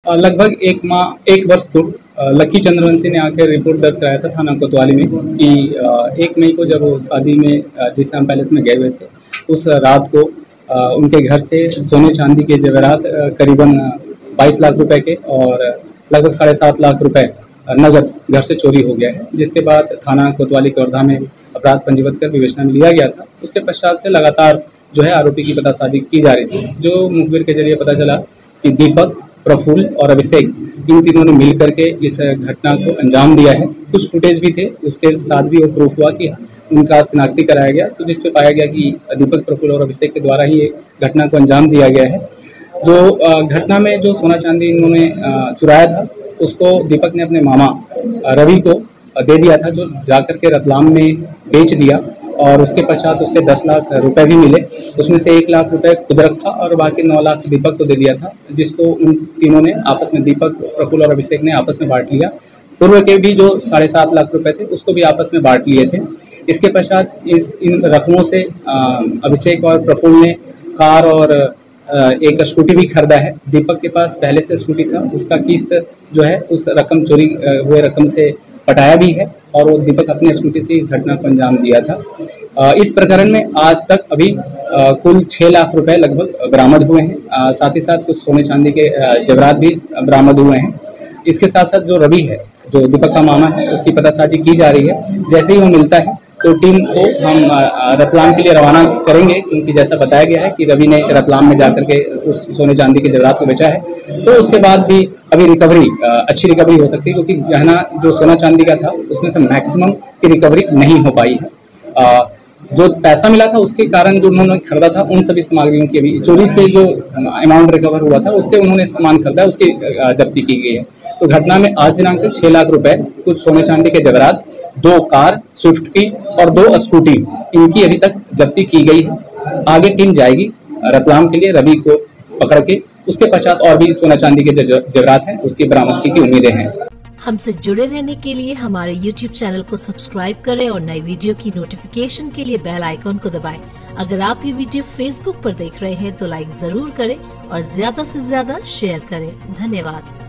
लगभग एक वर्ष पूर्व लक्की चंद्रवंशी ने आकर रिपोर्ट दर्ज कराया था थाना कोतवाली में कि 1 मई को जब वो शादी में जिशाम पैलेस में गए हुए थे, उस रात को उनके घर से सोने चांदी के जेवरात करीबन 22 लाख रुपए के और लगभग 7.5 लाख रुपए नगद घर से चोरी हो गया है, जिसके बाद थाना कोतवाली कवर्धा में अपराध पंजीबद्ध कर विवेचना में लिया गया था। उसके पश्चात से लगातार जो है आरोपी की पतासाजी की जा रही थी। जो मुखबिर के जरिए पता चला कि दीपक, प्रफुल्ल और अभिषेक, इन तीनों ने मिल करके इस घटना को अंजाम दिया है। कुछ फुटेज भी थे, उसके साथ भी वो प्रूफ हुआ कि उनका शिनाख्ती कराया गया, तो जिसपे पाया गया कि दीपक, प्रफुल्ल और अभिषेक के द्वारा ही घटना को अंजाम दिया गया है। जो घटना में जो सोना चांदी इन्होंने चुराया था, उसको दीपक ने अपने मामा रवि को दे दिया था, जो जाकर के रतलाम में बेच दिया और उसके पश्चात उससे 10 लाख रुपए भी मिले। उसमें से 1 लाख रुपए खुद रखा और बाकी 9 लाख दीपक को दे दिया था, जिसको उन तीनों ने आपस में, दीपक, प्रफुल्ल और अभिषेक ने आपस में बांट लिया। पूर्व के भी जो 7.5 लाख रुपए थे, उसको भी आपस में बांट लिए थे। इसके पश्चात इन रकमों से अभिषेक और प्रफुल्ल ने कार और एक स्कूटी भी खरीदा है। दीपक के पास पहले से स्कूटी था, उसका किस्त जो है उस रकम चोरी हुए रकम से पटाया भी है और वो दीपक अपने स्कूटी से इस घटना को अंजाम दिया था। इस प्रकरण में आज तक अभी कुल 6 लाख रुपए लगभग बरामद हुए हैं। साथ ही साथ कुछ सोने चांदी के जेवरात भी बरामद हुए हैं। इसके साथ साथ जो रवि है, जो दीपक का मामा है, उसकी पतासाजी की जा रही है। जैसे ही वो मिलता है तो टीम को हम रतलाम के लिए रवाना करेंगे, क्योंकि जैसा बताया गया है कि रवि ने रतलाम में जाकर के उस सोने चांदी के जेवरात को बेचा है। तो उसके बाद भी अभी रिकवरी, अच्छी रिकवरी हो सकती है, क्योंकि गहना जो सोना चांदी का था उसमें से मैक्सिमम की रिकवरी नहीं हो पाई है। जो पैसा मिला था उसके कारण जो उन्होंने खरीदा था, उन सभी सामग्रियों की भी चोरी से जो अमाउंट रिकवर हुआ था उससे उन्होंने सामान खरीदा, उसकी जब्ती की गई है। तो घटना में आज दिनांक तक 6 लाख रुपए, कुछ सोने चांदी के जेवरात, 2 कार स्विफ्ट की और 2 स्कूटी, इनकी अभी तक जब्ती की गई है। आगे टीम जाएगी रतलाम के लिए रवि को पकड़ के, उसके पश्चात और भी सोना चांदी के जेवरात हैं उसकी बरामदगी की उम्मीदें हैं। हमसे जुड़े रहने के लिए हमारे YouTube चैनल को सब्सक्राइब करें और नई वीडियो की नोटिफिकेशन के लिए बेल आइकॉन को दबाएं। अगर आप ये वीडियो Facebook पर देख रहे हैं तो लाइक जरूर करें और ज्यादा से ज्यादा शेयर करें। धन्यवाद।